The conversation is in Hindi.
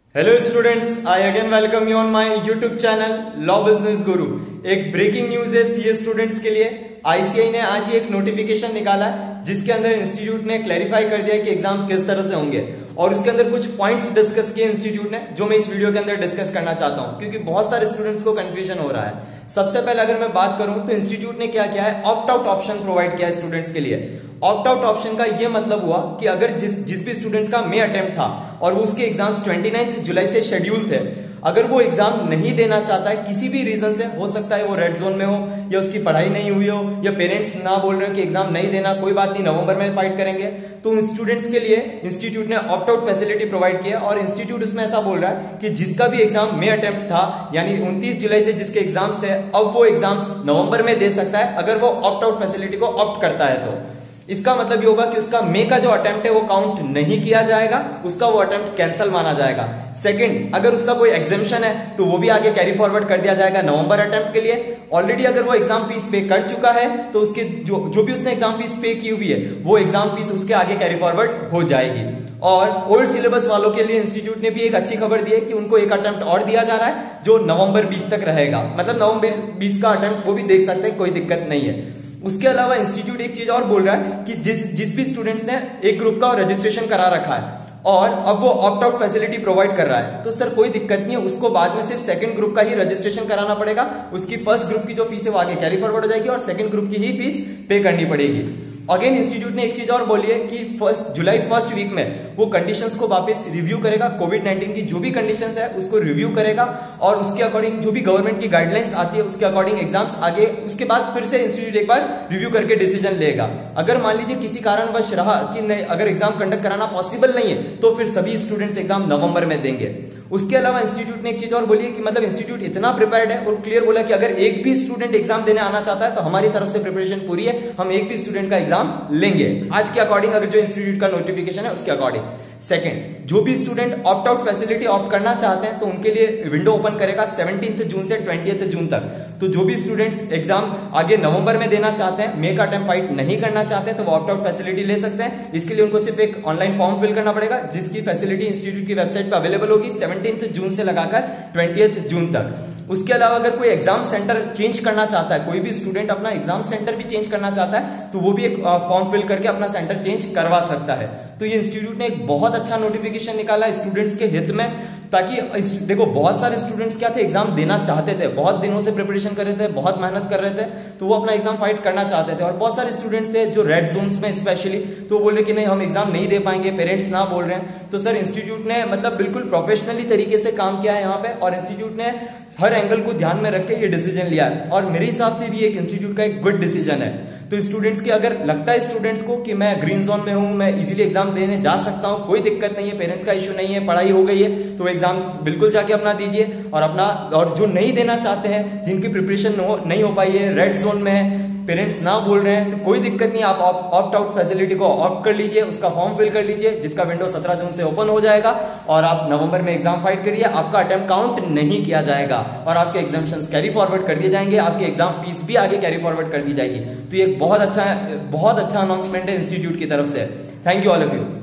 Hello students, I again welcome you on my YouTube channel law business guru. एक ब्रेकिंग न्यूज है सीए स्टूडेंट्स के लिए। आईसीएआई ने आज ही एक नोटिफिकेशन निकाला है जिसके अंदर इंस्टीट्यूट ने क्लैरिफाई कर दिया कि एग्जाम किस तरह से होंगे और उसके अंदर कुछ पॉइंट्स डिस्कस किए इंस्टीट्यूट ने, जो मैं इस वीडियो के अंदर डिस्कस करना चाहता हूं क्योंकि बहुत सारे स्टूडेंट्स को कंफ्यूजन हो रहा है। सबसे पहले अगर मैं बात करूं तो इंस्टीट्यूट ने क्या किया है, ऑप्ट आउट ऑप्शन प्रोवाइड किया है स्टूडेंट्स के लिए। ऑप्ट आउट ऑप्शन का यह मतलब हुआ कि अगर जिस भी स्टूडेंट्स का मे अटेम्प्ट था और वो उसके एग्जाम्स 29 जुलाई से शेड्यूल थे, अगर वो एग्जाम नहीं देना चाहता है किसी भी रीजन से, हो सकता है वो रेड जोन में हो या उसकी पढ़ाई नहीं हुई हो या पेरेंट्स ना बोल रहे हो कि एग्जाम नहीं देना, कोई बात नहीं नवंबर में फाइट करेंगे, तो स्टूडेंट्स के लिए इंस्टीट्यूट ने ऑप्ट आउट फैसिलिटी प्रोवाइड किया। और इंस्टीट्यूट उसमें ऐसा बोल रहा है कि जिसका भी एग्जाम मे अटेम्प्ट था यानी 29 जुलाई से जिसके एग्जाम्स थे, अब वो एग्जाम्स नवंबर में दे सकता है अगर वो ऑप्ट आउट फैसिलिटी को ऑप्ट करता है। तो इसका मतलब ये होगा कि उसका मे का जो अटेम्प्ट है वो काउंट नहीं किया जाएगा, उसका वो अटेम्प्ट कैंसिल माना जाएगा। सेकंड, अगर उसका कोई एग्जेम्पशन है तो वो भी आगे कैरी फॉरवर्ड कर दिया जाएगा नवंबर अटेम्प्ट के लिए। ऑलरेडी अगर वो एग्जाम फीस पे कर चुका है तो उसके जो भी उसने एग्जाम फीस पे की हुई है वो एग्जाम फीस उसके आगे कैरी फॉरवर्ड हो जाएगी। और ओल्ड सिलेबस वालों के लिए इंस्टीट्यूट ने भी एक अच्छी खबर दी है कि उनको एक अटेम्प्ट और दिया जा रहा है जो नवंबर 20 तक रहेगा, मतलब नवंबर 20 का अटेम्प्ट वो भी देख सकते हैं, कोई दिक्कत नहीं है। उसके अलावा इंस्टीट्यूट एक चीज और बोल रहा है कि जिस भी स्टूडेंट्स ने एक ग्रुप का रजिस्ट्रेशन करा रखा है और अब वो ऑप्ट आउट फैसिलिटी प्रोवाइड कर रहा है, तो सर कोई दिक्कत नहीं है, उसको बाद में सिर्फ सेकंड ग्रुप का ही रजिस्ट्रेशन कराना पड़ेगा। उसकी फर्स्ट ग्रुप की जो फीस है वो आगे कैरी फॉरवर्ड हो जाएगी और सेकंड ग्रुप की ही फीस पे करनी पड़ेगी। अगेन इंस्टीट्यूट ने एक चीज और बोली है कि जुलाई फर्स्ट वीक में वो कंडीशंस को वापस रिव्यू करेगा, कोविड-19 की जो भी कंडीशंस है उसको रिव्यू करेगा और उसके अकॉर्डिंग जो भी गवर्नमेंट की गाइडलाइंस आती है उसके अकॉर्डिंग एग्जाम्स आगे, उसके बाद फिर से इंस्टीट्यूट एक बार रिव्यू करके डिसीजन लेगा। अगर मान लीजिए किसी कारणवश रहा कि नहीं, अगर एग्जाम कंडक्ट कराना पॉसिबल नहीं है तो फिर सभी स्टूडेंट्स एग्जाम नवंबर में देंगे। उसके अलावा इंस्टीट्यूट ने एक चीज और बोली है कि मतलब इंस्टीट्यूट इतना प्रिपेयर्ड है और क्लियर बोला कि अगर एक भी स्टूडेंट एग्जाम देने आना चाहता है तो हमारी तरफ से प्रिपरेशन पूरी है, हम एक भी स्टूडेंट का एग्जाम लेंगे आज के अकॉर्डिंग, अगर जो इंस्टीट्यूट का नोटिफिकेशन है उसके अकॉर्डिंग। सेकंड, जो भी student opt out facility opt करना चाहते हैं तो उनके लिए विंडो ओपन करेगा 17 जून से 20 जून तक। तो जो भी स्टूडेंट्स एग्जाम आगे नवंबर में देना चाहते हैं, मे का अटेम्प्ट फाइट नहीं करना चाहते हैं, तो वो ऑप्ट आउट फैसिलिटी ले सकते हैं। इसके लिए उनको सिर्फ एक ऑनलाइन फॉर्म फिल करना पड़ेगा जिसकी फैसिलिटी इंस्टीट्यूट की वेबसाइट पर अवेलेबल होगी 17 जून से लगाकर 20 जून तक। उसके अलावा अगर कोई एग्जाम सेंटर चेंज करना चाहता है, कोई भी स्टूडेंट अपना एग्जाम सेंटर भी चेंज करना चाहता है तो वो भी एक फॉर्म फिल करके अपना सेंटर चेंज करवा सकता है। तो ये इंस्टीट्यूट ने एक बहुत अच्छा नोटिफिकेशन निकाला स्टूडेंट्स के हित में, ताकि देखो बहुत सारे स्टूडेंट्स क्या थे, एग्जाम देना चाहते थे, बहुत दिनों से प्रिपरेशन कर रहे थे, बहुत मेहनत कर रहे थे, तो वो अपना एग्जाम फाइट करना चाहते थे। और बहुत सारे स्टूडेंट्स थे जो रेड जोन्स में स्पेशली, तो बोल रहे कि नहीं हम एग्जाम नहीं दे पाएंगे, पेरेंट्स ना बोल रहे हैं। तो सर इंस्टीट्यूट ने मतलब बिल्कुल प्रोफेशनली तरीके से काम किया है यहाँ पे और इंस्टीट्यूट ने हर एंगल को ध्यान में रख के ये डिसीजन लिया है और मेरे हिसाब से भी एक इंस्टीट्यूट का एक गुड डिसीजन है। तो स्टूडेंट्स की अगर लगता है स्टूडेंट्स को कि मैं ग्रीन जोन में हूं, मैं इजीली एग्जाम देने जा सकता हूं, कोई दिक्कत नहीं है, पेरेंट्स का इश्यू नहीं है, पढ़ाई हो गई है, तो एग्जाम बिल्कुल जाके अपना दीजिए। और जो नहीं देना चाहते हैं, जिनकी प्रिपरेशन नहीं हो पाई है, रेड जोन में है, पेरेंट्स ना बोल रहे हैं, तो कोई दिक्कत नहीं, आप ऑप्ट आउट फैसिलिटी को ऑप्ट कर लीजिए, उसका फॉर्म फिल कर लीजिए जिसका विंडो 17 जून से ओपन हो जाएगा और आप नवंबर में एग्जाम फाइट करिए। आपका अटेम्प्ट काउंट नहीं किया जाएगा और आपके एग्जाम्शंस कैरी फॉरवर्ड कर दिए जाएंगे, आपकी एग्जाम फीस भी आगे कैरी फॉरवर्ड कर दी जाएगी। तो ये बहुत अच्छा अनाउंसमेंट है इंस्टीट्यूट की तरफ से। Thank you all of you.